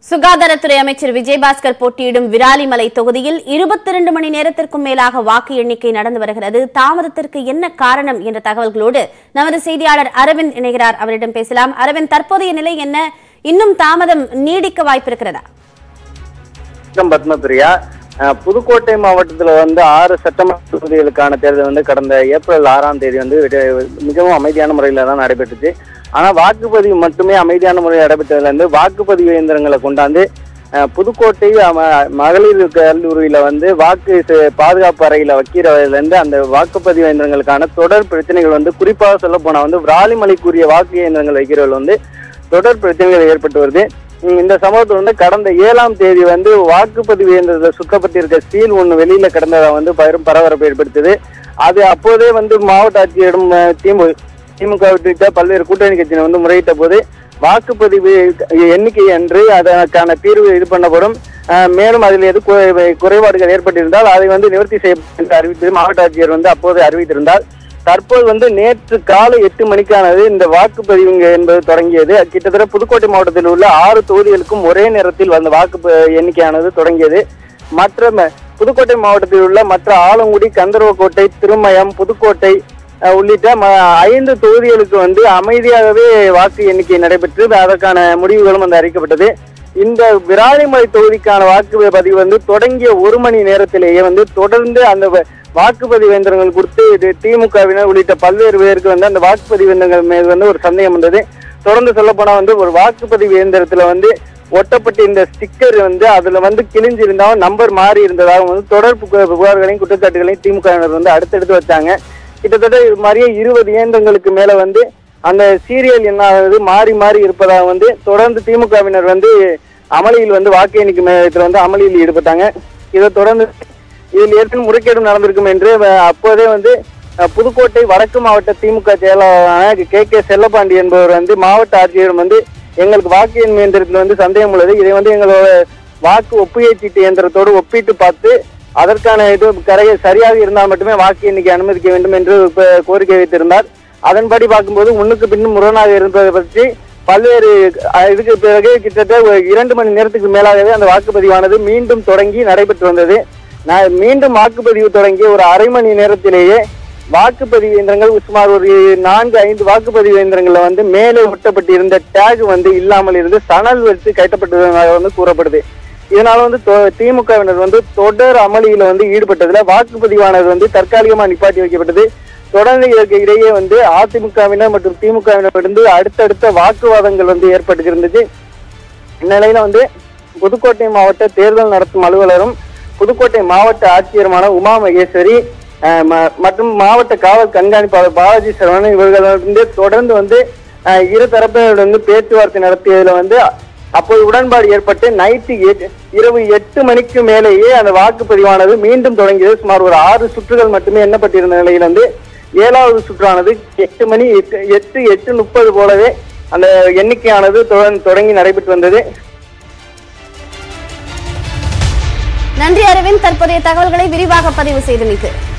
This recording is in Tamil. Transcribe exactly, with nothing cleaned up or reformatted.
சுகாதாரத்துறை அமைச்சர் விஜயபாஸ்கர் போட்டியிடும் விராலிமலை தொகுதியில் இருபத்தி இரண்டு மணி நேரத்திற்கும் மேலாக வாக்கு எண்ணிக்கை நடந்து வருகிறது. தாமதத்திற்கு என்ன காரணம் என்ற தகவல்களோடு நமது செய்தியாளர் அரவிந்த் இணைகிறார். அவரிடம் பேசலாம். அரவிந்த், தற்போதைய நிலை என்ன? இன்னும் தாமதம் நீடிக்க வாய்ப்பிருக்கிறதா? பத்மபிரியா, புதுக்கோட்டை மாவட்டத்தில் வந்து ஆறு சட்டமன்ற தொகுதிகளுக்கான தேர்தல் வந்து கடந்த ஏப்ரல் ஆறாம் தேதி வந்து மிகவும் அமைதியான முறையில் தான் நடைபெற்றுச்சு. ஆனால் வாக்குப்பதிவு மட்டுமே அமைதியான முறையில் நடைபெற்றதுலேருந்து வாக்குப்பதிவு இயந்திரங்களை கொண்டாந்து புதுக்கோட்டை மகளிர் கல்லூரியில் வந்து வாக்கு பாதுகாப்பு அறையில் வைக்கிறதுலேருந்து அந்த வாக்குப்பதிவு இயந்திரங்களுக்கான தொடர் பிரச்சனைகள் வந்து குறிப்பாக சொல்ல போனால் வந்து விராலிமலைக்குரிய வாக்கு இயந்திரங்கள் வைக்கிறவர்கள் வந்து தொடர் பிரச்சனைகள் ஏற்பட்டு வருது. இந்த சம்பவத்தில் வந்து கடந்த ஏழாம் தேதி வந்து வாக்குப்பதிவு இயந்திரத்தில் சுற்றப்பட்டிருக்க சீல் ஒன்று வெளியில கிடந்ததை வந்து பெரும் பரபரப்பை ஏற்படுத்தது. அது அப்போதே வந்து மாவட்ட ஆட்சியரிடம் திமுக திமுக உள்ளிட்ட பல்வேறு கூட்டணி கட்சியினர் வந்து முறையிட்ட போது வாக்குப்பதிவு எண்ணிக்கை என்று அதற்கான தீர்வு இது பண்ணப்படும், மேலும் அதில் எது குறைபாடுகள் ஏற்பட்டிருந்தால் அதை வந்து நிவர்த்தி செய்யப்படும் என்று அறிவித்தது மாவட்ட ஆட்சியர் வந்து அப்போது அறிவித்திருந்தார். தற்போது வந்து நேற்று காலை எட்டு மணிக்கானது இந்த வாக்குப்பதிவு என்பது தொடங்கியது. கிட்டத்தட்ட புதுக்கோட்டை மாவட்டத்தில் உள்ள ஆறு தொகுதிகளுக்கும் ஒரே நேரத்தில் அந்த வாக்கு எண்ணிக்கையானது தொடங்கியது. மற்ற புதுக்கோட்டை மாவட்டத்தில் உள்ள மற்ற ஆலங்குடி, கந்தர்வக்கோட்டை, திருமயம், புதுக்கோட்டை உள்ளிட்ட ஐந்து தொகுதிகளுக்கு வந்து அமைதியாகவே வாக்கு எண்ணிக்கை நடைபெற்று அதற்கான முடிவுகளும் வந்து அறிக்கப்பட்டது. இந்த விராலிமலை தொகுதிக்கான வாக்குப்பதிவு வந்து தொடங்கிய ஒரு மணி நேரத்திலேயே வந்து தொடர்ந்து அந்த வாக்குப்பதிவு இயந்திரங்கள் கொடுத்து திமுகவினர் உள்ளிட்ட பல்வேறு பேருக்கு வந்து அந்த வாக்குப்பதிவு இயந்திரங்கள் மீது வந்து ஒரு சந்தேகம் வந்தது. தொடர்ந்து சொல்ல போனா வந்து ஒரு வாக்குப்பதிவு இயந்திரத்துல வந்து ஒட்டப்பட்ட இந்த ஸ்டிக்கர் வந்து அதுல வந்து கிழிஞ்சிருந்தாலும் நம்பர் மாறி இருந்ததாக வந்து தொடர் புகார்களையும் குற்றச்சாட்டுகளையும் திமுகவினர் வந்து அடுத்தடுத்து வச்சாங்க. கிட்டத்தட்ட இது மாதிரியே இருபது இயந்திரங்களுக்கு மேல வந்து அந்த சீரியல் என்னானது மாறி மாறி இருப்பதாக வந்து தொடர்ந்து திமுகவினர் வந்து அமளியில் வந்து வாக்கு எண்ணிக்கை மையத்தில் வந்து அமளியில் ஈடுபட்டாங்க. இதை தொடர்ந்து இதில் ஏற்கனவே முறைகேடும் நடந்திருக்கும் என்று அப்போதே வந்து புதுக்கோட்டை வடக்கு மாவட்ட திமுக செயலாளரான கே கே செல்லப்பாண்டி என்பவர் வந்து மாவட்ட ஆட்சியரிடம் வந்து எங்களுக்கு வாக்கு எண் இயந்திரத்தில் வந்து சந்தேகம் உள்ளது, இதை வந்து எங்களோட வாக்கு ஒப்புகை சீட்டு இயந்திரத்தோடு ஒப்பிட்டு பார்த்து அதற்கான இது கரையை சரியாக இருந்தால் மட்டுமே வாக்கு எண்ணிக்கை அனுமதிக்க வேண்டும் என்று கோரிக்கை வைத்திருந்தார். அதன்படி பார்க்கும்போது முன்னுக்கு பின்னும் முரணாக இருந்ததை பற்றி பல்வேறு இதுக்கு பிறகு கிட்டத்தட்ட இரண்டு மணி நேரத்துக்கு மேலாகவே அந்த வாக்குப்பதிவானது மீண்டும் தொடங்கி நடைபெற்று வந்தது. நான் மீண்டும் வாக்குப்பதிவு தொடங்கிய ஒரு அரை மணி நேரத்திலேயே வாக்குப்பதிவு இயந்திரங்கள் சுமார் ஒரு நான்கு ஐந்து வாக்குப்பதிவு இயந்திரங்கள்ல வந்து மேலே ஒட்டப்பட்டிருந்த டேக் வந்து இல்லாமல் இருந்து சணல் வச்சு கைட்டப்பட்டதாக வந்து கூறப்படுது. இதனால வந்து திமுகவினர் வந்து தொடர் அமளியில வந்து ஈடுபட்டதுல வாக்குப்பதிவானது வந்து தற்காலிகமா நிப்பாட்டி வைக்கப்பட்டது. தொடர்ந்து இதற்கு இடையே வந்து அதிமுகவினர் மற்றும் திமுகவினர் இருந்து அடுத்தடுத்த வாக்குவாதங்கள் வந்து ஏற்பட்டு இருந்துச்சு. இந்நிலையில வந்து புதுக்கோட்டை மாவட்ட தேர்தல் நடத்தும் அலுவலரும் புதுக்கோட்டை மாவட்ட ஆட்சியருமான உமா மகேஸ்வரி மற்றும் மாவட்ட காவல் கண்காணிப்பாளர் பாலாஜி சரவணன் இவர்களிருந்து தொடர்ந்து வந்து இரு தரப்பினரிடம் பேச்சுவார்த்தை நடத்தியதுல வந்து அப்போது உடன்பாடு ஏற்பட்டு நைட்டு இரவு எட்டு மணிக்கு மேலேயே அந்த வாக்குப்பதிவானது மீண்டும் தொடங்கியது. சுமார் ஒரு ஆறு சுற்றுகள் மட்டுமே எண்ணப்பட்டிருந்த நிலையில் வந்து ஏழாவது சுற்றானது எட்டு மணி எட்டு எட்டு எட்டு முப்பது போலவே அந்த எண்ணிக்கையானது தொடங்கி நடைபெற்று வந்தது. நன்றி அரவிந்த், தற்போதைய தகவல்களை விரிவாக பதிவு செய்தமைக்கு.